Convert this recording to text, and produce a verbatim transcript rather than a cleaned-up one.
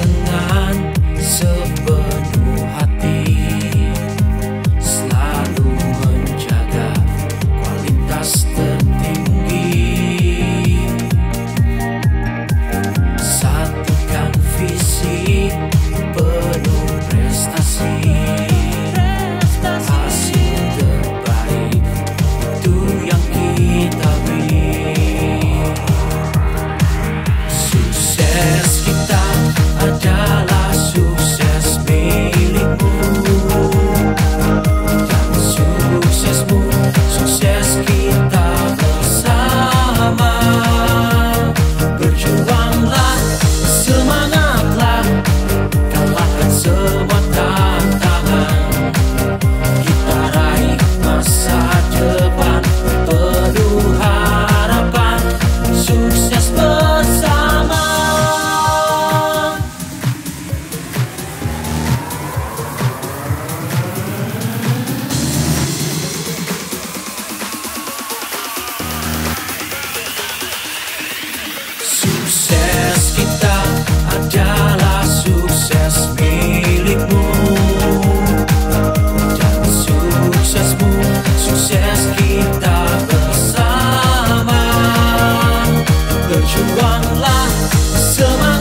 dengan sepenuh hati, selalu menjaga kualitas tertinggi, satukan visi penuh prestasi. Hasil terbaik itu yang kita beri. Sukses kita adalah sukses milikmu, dan suksesmu sukses kita bersama. Berjuanglah, semangatlah, kalahkan semua tantangan. Kita raih masa depan penuh harapan, sukses bersama. Sukses kita adalah sukses milikmu, dan suksesmu sukses kita bersama. Berjuanglah, semangat.